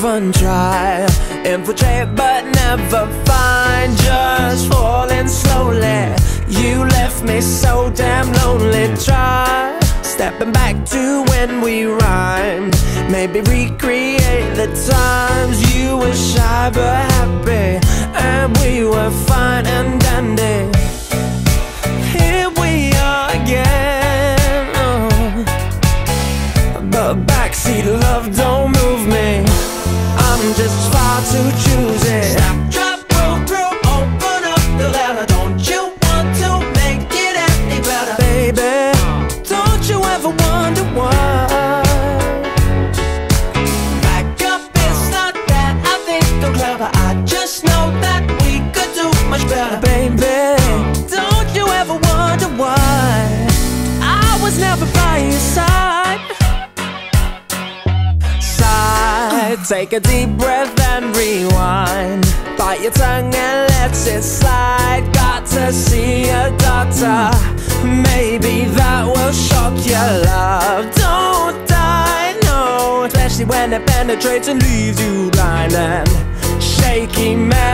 even try. Infiltrate but never find. Just falling slowly. You left me so damn lonely. Try stepping back to when we rhymed. Maybe recreate the times you were shy but happy, and we were fine and dandy. Here we are again, but backseat love don't move me. I'm just far too choosy. Snap, drop, roll through, open up the letter. Don't you want to make it any better? Baby, don't you ever wonder why? Back up, it's not that I think I'm clever. I just know that we could do much better. Baby, don't you ever wonder why I was never by your side? Take a deep breath and rewind. Bite your tongue and let it slide. Got to see a doctor. Maybe that will shock your love. Don't die, no. Especially when it penetrates and leaves you blind and shaky, man.